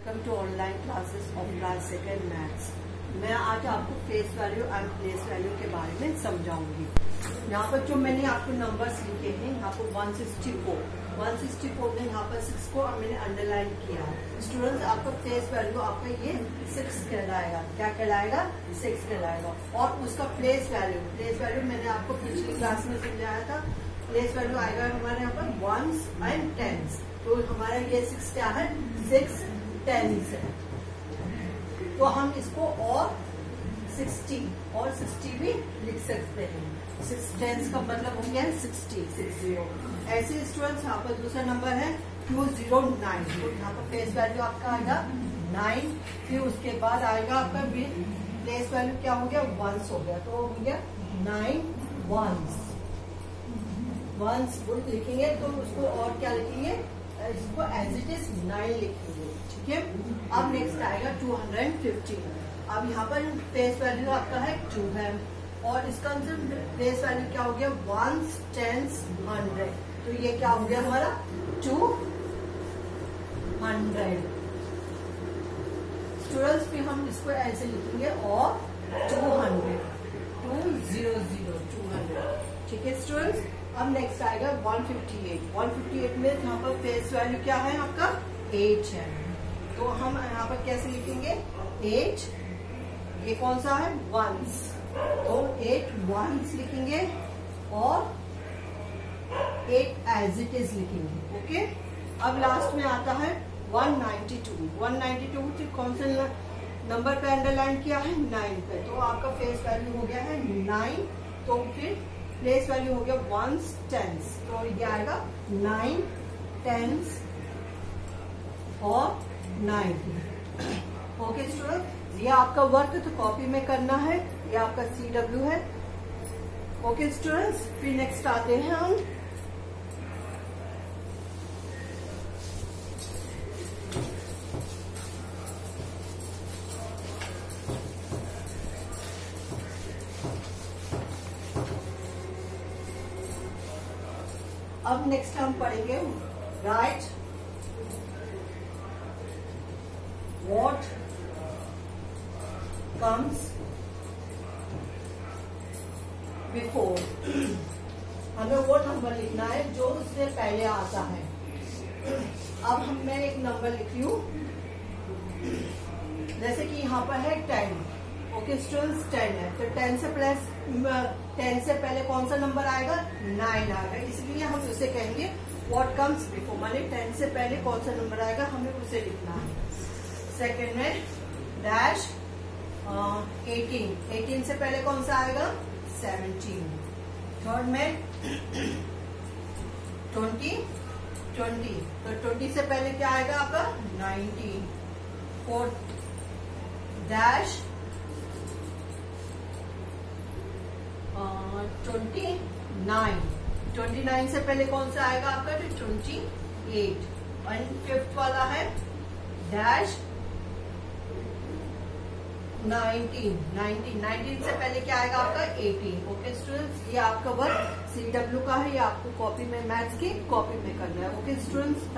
Welcome to online classes of class second maths. मैं आज आपको face value and place value के बारे में समझाऊंगी। यहाँ पर जो मैंने आपको नंबर्स लिखे हैं, यहाँ पर 164 में यहाँ पर 6 को मैंने अंडरलाइन किया है। स्टूडेंट्स, आपका फेस वैल्यू आपका ये 6 कहलाएगा। क्या कहलाएगा? 6 कहलाएगा। और उसका प्लेस वैल्यू मैंने आपको पिछली क्लास में समझाया था। प्लेस वैल्यू आएगा हमारे यहाँ पर वंस एंड टेंस। तो हमारा ये 6 क्या है? 6 टेंस है। तो हम इसको और 60 भी लिख सकते हैं। 6 टेंस का मतलब हो गया 60। ऐसे स्टूडेंट्स, यहाँ पर दूसरा नंबर है 209। तो यहाँ पर फेस वैल्यू आपका आएगा 9। फिर उसके बाद आएगा आपका प्लेस वैल्यू क्या हो गया? वंस हो गया। तो हो गया 9 वंस लिखेंगे। तो उसको और क्या लिखेंगे? इसको एज इट इज 9 लिखेंगे। ठीक है। अब नेक्स्ट आएगा 215। अब यहाँ पर फेस वैल्यू आपका है 2 है और इसका फेस वैल्यू क्या हो गया? Ones, tens, 100। तो ये क्या हो गया हमारा? 200। स्टूडेंट्स, फिर हम इसको ऐसे लिखेंगे और 200। ठीक है स्टूडेंट्स। अब नेक्स्ट आएगा 158 में यहाँ पर फेस वैल्यू क्या है आपका? 8 है। तो हम यहाँ पर कैसे लिखेंगे? 8, ये कौन सा है? वंस। तो 8 वंस लिखेंगे और 8 एज इट इज लिखेंगे। ओके। अब लास्ट में आता है 192 कौन से नंबर पे अंडरलाइन किया है? 9 पे। तो आपका फेस वैल्यू हो गया है 9। तो फिर प्लेस वैल्यू हो गया वंस, टेंस। तो ये आएगा 9 टेंस और 90। ओके स्टूडेंट, ये आपका वर्क तो कॉपी में करना है। ये आपका CW है। ओके स्टूडेंट्स, फिर नेक्स्ट आते हैं हम अब नेक्स्ट हम पढ़ेंगे राइट व्हाट कम्स बिफोर। हमें वो नंबर लिखना है जो उससे पहले आता है। अब मैं एक नंबर लिख रही हूं, जैसे कि यहाँ पर है 10। ओके स्टूडेंट्स, 10 है। तो 10 से पहले कौन सा नंबर आएगा? 9 आएगा। इसलिए हम उसे कहेंगे व्हाट कम्स बिफोर, माने 10 से पहले कौन सा नंबर आएगा हमें उसे लिखना है। सेकेंड में डैश 18 से पहले कौन सा आएगा? 17। थर्ड में 20। तो 20 से पहले क्या आएगा आपका? 19। फोर्थ डैश 29 से पहले कौन सा आएगा आपका? 28। और फिफ्थ वाला है डैश 19 से पहले क्या आएगा आपका? 18। ओके स्टूडेंट्स, ये आपका वर्क CW का है। ये आपको कॉपी में, मैथ्स की कॉपी में करना है। Okay students.